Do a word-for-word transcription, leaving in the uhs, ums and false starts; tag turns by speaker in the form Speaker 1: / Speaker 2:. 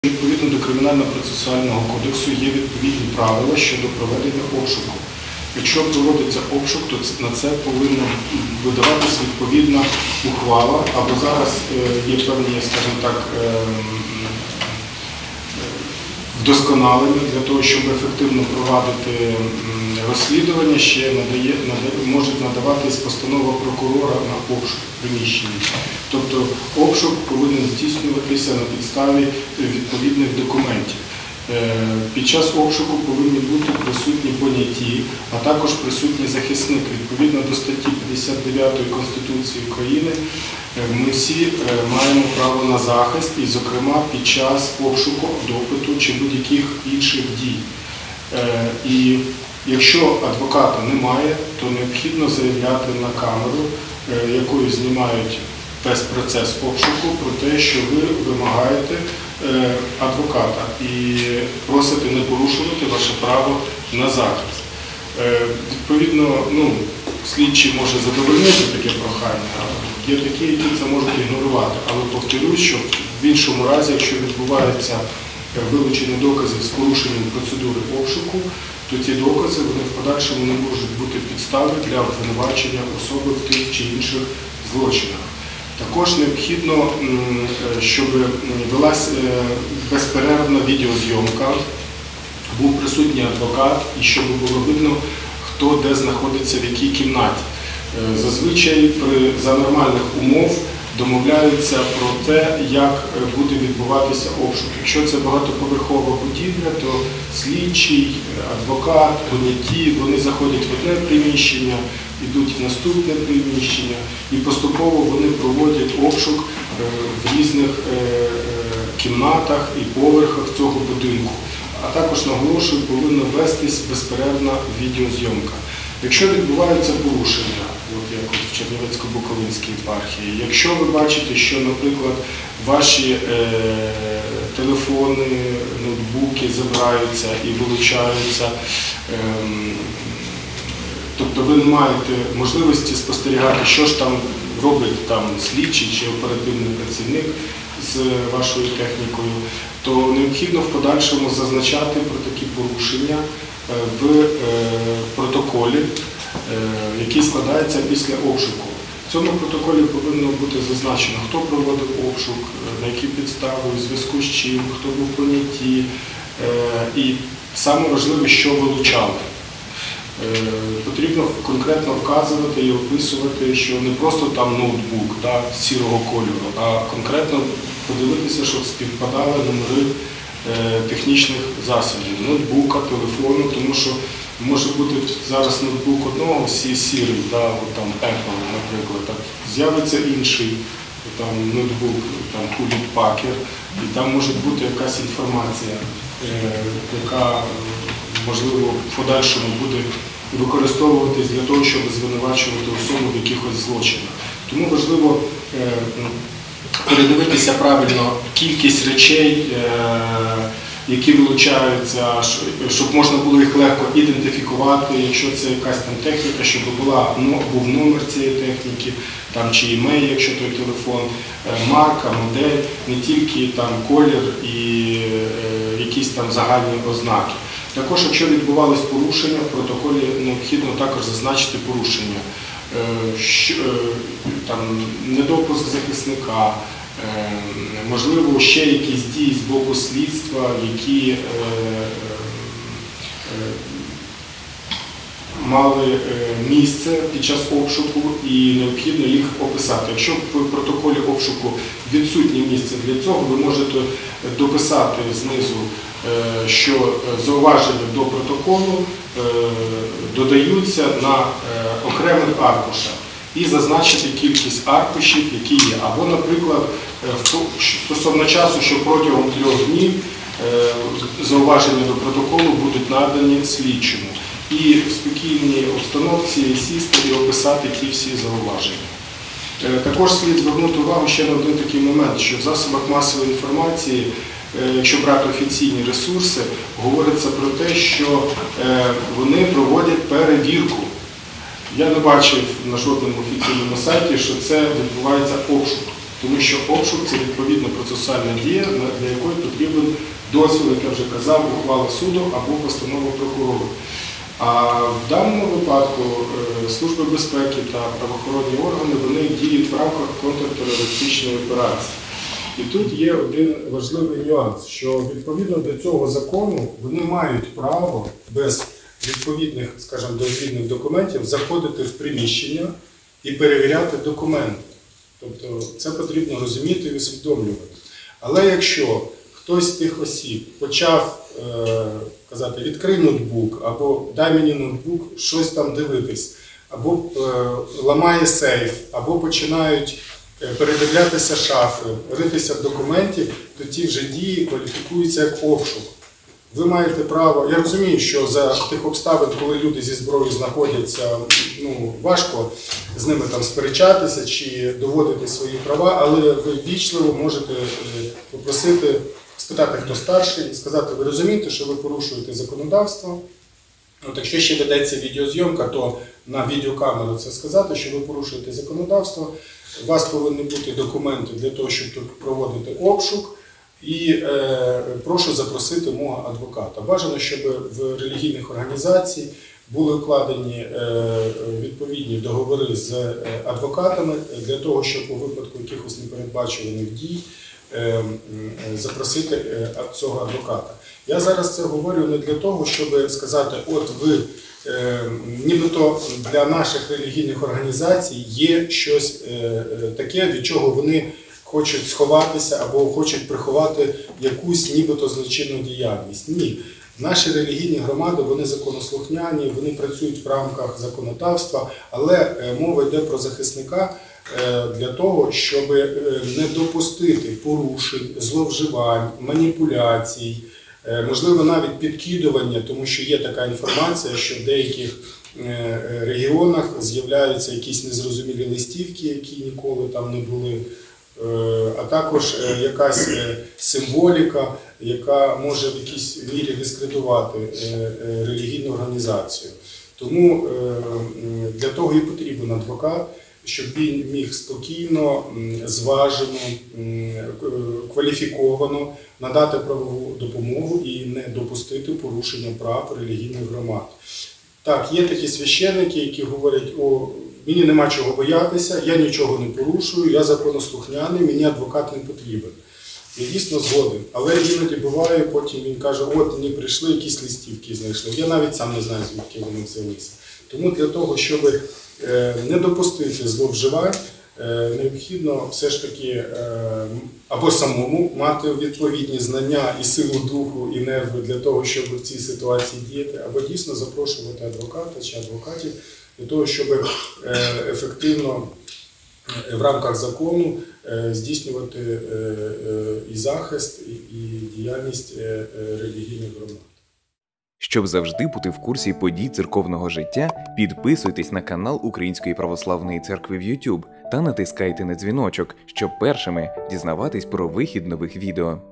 Speaker 1: Відповідно до Кримінально-процесуального кодексу є відповідні правила щодо проведення обшуку. Якщо проводиться обшук, то на це повинна видаватися відповідна ухвала, або зараз є певні, скажімо так, вдосконалення для того, щоб ефективно провадити розслідування, ще надає, надає, можуть надаватись постанова прокурора на обшук приміщення. Тобто обшук повинен здійснюватися на підставі відповідних документів. Під час обшуку повинні бути присутні поняті, а також присутній захисник. Відповідно до статті п'ятдесят дев'ятої Конституції України ми всі маємо право на захист, і, зокрема, під час обшуку, допиту чи будь-яких інших дій. І якщо адвоката немає, то необхідно заявляти на камеру, якою знімають весь процес обшуку, про те, що ви вимагаєте адвоката і просите не порушувати ваше право на захист. Відповідно, ну, слідчий може задовольнити таке прохання, є такі, які це можуть ігнорувати. Але повторюсь, що в іншому разі, якщо відбувається вилучення доказів з порушенням процедури обшуку, то ці докази вони в подальшому не можуть бути підстави для обвинувачення особи в тих чи інших злочинах. Також необхідно, щоб велася безперервна відеозйомка, був присутній адвокат і щоб було видно, хто де знаходиться в якій кімнаті. Зазвичай при, за нормальних умов домовляються про те, як буде відбуватися обшук. Якщо це багатоповерхова будівля, то слідчий, адвокат, поняті, вони заходять в одне приміщення, йдуть в наступне приміщення і поступово вони проводять обшук в різних кімнатах і поверхах цього будинку. А також, наголошую, повинна вестись безперервна відеозйомка. Якщо відбуваються порушення, от як в Чернівецько-Буковинській єпархії, якщо ви бачите, що, наприклад, ваші е, телефони, ноутбуки забираються і вилучаються, е, тобто ви не маєте можливості спостерігати, що ж там робить там слідчий чи оперативний працівник з вашою технікою, то необхідно в подальшому зазначати про такі порушення в протоколі, який складається після обшуку. В цьому протоколі повинно бути зазначено, хто проводив обшук, на які підстави, у зв'язку з чим, хто був понятий, і саме важливе, що вилучали. Потрібно конкретно вказувати і описувати, що не просто там ноутбук да, сірого кольору, а конкретно подивитися, щоб співпадали номери технічних засобів, ноутбука, телефону, тому що може бути зараз ноутбук одного, всі сірий, да, от там Apple, наприклад, так, з'явиться інший там, ноутбук, там Hewlett Packard, і там може бути якась інформація, яка, можливо, в подальшому буде використовуватись для того, щоб звинувачувати особу в якихось злочинах. Тому важливо передивитися правильно кількість речей, які вилучаються, щоб можна було їх легко ідентифікувати, якщо це якась там техніка, щоб була, був номер цієї техніки, там, чи імей, якщо той телефон, марка, модель, не тільки там колір і якісь там загальні ознаки. Також, якщо відбувались порушення, в протоколі необхідно також зазначити порушення. Там, недопуск захисника, можливо, ще якісь дії з боку слідства, які мали місце під час обшуку і необхідно їх описати. Якщо в протоколі обшуку відсутнє місце для цього, ви можете дописати знизу, що зауваження до протоколу додаються на окремих аркушах і зазначити кількість аркушів, які є. Або, наприклад, стосовно часу, що протягом трьох днів зауваження до протоколу будуть надані слідчому. І в спокійній обстановці сісти і описати ті всі зауваження. Також слід звернути увагу ще на один такий момент, що в засобах масової інформації, якщо брати офіційні ресурси, говориться про те, що вони проводять перевірку. Я не бачив на жодному офіційному сайті, що це відбувається обшук. Тому що обшук – це відповідна процесуальна дія, для якої потрібен дозвіл, як я вже казав, ухвала суду або постанова прокурора. А в даному випадку Служба безпеки та правоохоронні органи вони діють в рамках контртерористичної операції. І тут є один важливий нюанс, що відповідно до цього закону вони мають право без відповідних, скажімо, дозвільних документів заходити в приміщення і перевіряти документи. Тобто це потрібно розуміти і усвідомлювати. Але якщо хтось з тих осіб почав е, казати, відкрий ноутбук, або дай мені ноутбук, щось там дивитись, або е, ламає сейф, або починають передивлятися шафи, ритися в документі, то ті вже дії кваліфікуються як обшук. Ви маєте право, я розумію, що за тих обставин, коли люди зі зброєю знаходяться, ну, важко з ними там сперечатися чи доводити свої права, але ви ввічливо можете попросити, спитати, хто старший, і сказати, ви розумієте, що ви порушуєте законодавство. От якщо ще ведеться відеозйомка, то на відеокамеру це сказати, що ви порушуєте законодавство, у вас повинні бути документи для того, щоб тут проводити обшук, і е, прошу запросити мого адвоката. Бажано, щоб в релігійних організаціях були укладені е, відповідні договори з адвокатами для того, щоб у випадку якихось непередбачуваних дій е, запросити е, цього адвоката. Я зараз це говорю не для того, щоб сказати, от ви, е, нібито для наших релігійних організацій є щось е, таке, від чого вони хочуть сховатися або хочуть приховати якусь нібито злочинну діяльність. Ні. Наші релігійні громади, вони законослухняні, вони працюють в рамках законодавства, але мова йде про захисника для того, щоб не допустити порушень, зловживань, маніпуляцій, можливо навіть підкидування, тому що є така інформація, що в деяких регіонах з'являються якісь незрозумілі листівки, які ніколи там не були, а також якась символіка, яка може в якійсь мірі дискредитувати релігійну організацію. Тому для того і потрібен адвокат, щоб він міг спокійно, зважено, кваліфіковано надати правову допомогу і не допустити порушення прав релігійних громад. Так, є такі священники, які говорять, о, мені нема чого боятися, я нічого не порушую, я законослухняний, мені адвокат не потрібен. Я дійсно згоден, але іноді буває, потім він каже, от мені прийшли якісь листівки, знайшли. Я навіть сам не знаю, звідки вони взялися. Тому для того, щоб не допустити зловживань, необхідно все ж таки або самому мати відповідні знання і силу духу, і нерви для того, щоб в цій ситуації діяти, або дійсно запрошувати адвоката чи адвокатів для того, щоб ефективно в рамках закону здійснювати і захист, і діяльність релігійних громад.
Speaker 2: Щоб завжди бути в курсі подій церковного життя, підписуйтесь на канал Української Православної Церкви в YouTube та натискайте на дзвіночок, щоб першими дізнаватись про вихід нових відео.